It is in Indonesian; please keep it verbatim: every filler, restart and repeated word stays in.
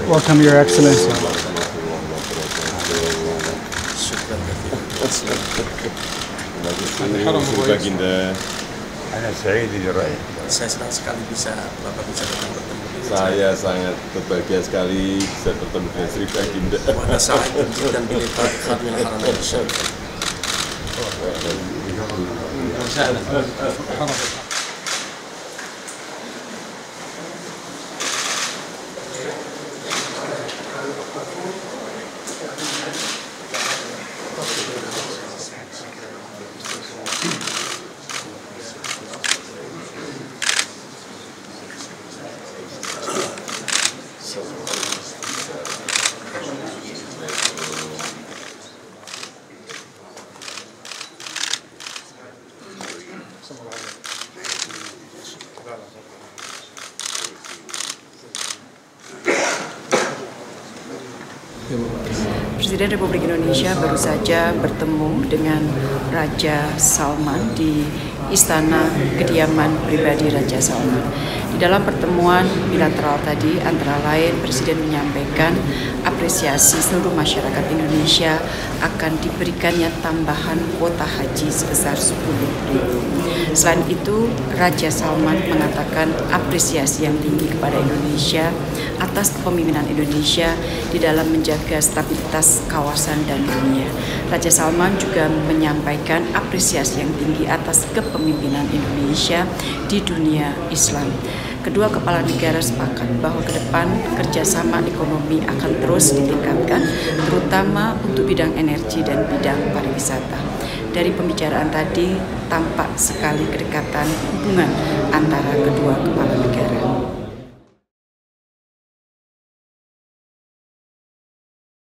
Welcome, Your Excellency. Baginda. Saya senang sekali bisa Bapak bisa bertemu dengan Saya sangat berbahagia sekali bisa bertemu dengan Sri Baginda. وأنا سعيد جدا بلقاء خادم الحرمين الشريفين. Presiden Republik Indonesia baru saja bertemu dengan Raja Salman di Istana Kediaman Pribadi Raja Salman. Di dalam pertemuan bilateral tadi, antara lain Presiden menyampaikan apresiasi seluruh masyarakat Indonesia akan diberikannya tambahan kuota haji sebesar sepuluh ribu. Selain itu, Raja Salman mengatakan apresiasi yang tinggi kepada Indonesia atas kepemimpinan Indonesia di dalam menjaga stabilitas kawasan dan dunia. Raja Salman juga menyampaikan apresiasi yang tinggi atas kepemimpinan Indonesia di dunia Islam. Kedua kepala negara sepakat bahwa ke depan kerjasama ekonomi akan terus ditingkatkan, terutama untuk bidang energi dan bidang pariwisata. Dari pembicaraan tadi, tampak sekali kedekatan hubungan antara kedua kepala negara.